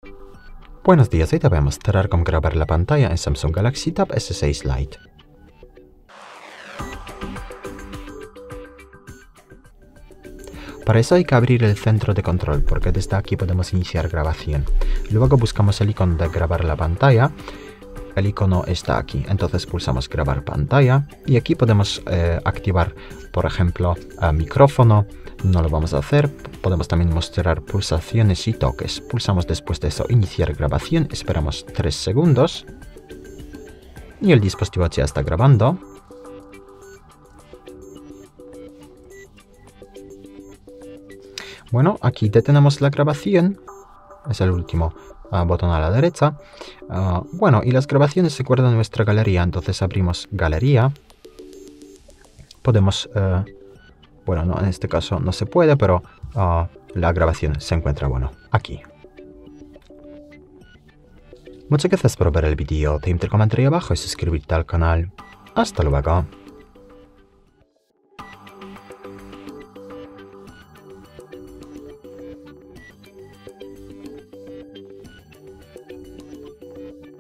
Buenos días, hoy te voy a mostrar cómo grabar la pantalla en Samsung Galaxy Tab S6 Lite. Para eso hay que abrir el centro de control, porque desde aquí podemos iniciar grabación. Luego buscamos el icono de grabar la pantalla. El icono está aquí, entonces pulsamos grabar pantalla y aquí podemos activar, por ejemplo, micrófono. No lo vamos a hacer, podemos también mostrar pulsaciones y toques. Pulsamos después de eso iniciar grabación, esperamos 3 segundos y el dispositivo ya está grabando. Bueno, aquí detenemos la grabación, es el último botón a la derecha. Bueno, y las grabaciones se guardan en nuestra galería, entonces abrimos galería. Podemos, bueno, no, en este caso no se puede, pero la grabación se encuentra, bueno, aquí. Muchas gracias por ver el vídeo, te invito a comentar ahí abajo y suscribirte al canal. Hasta luego.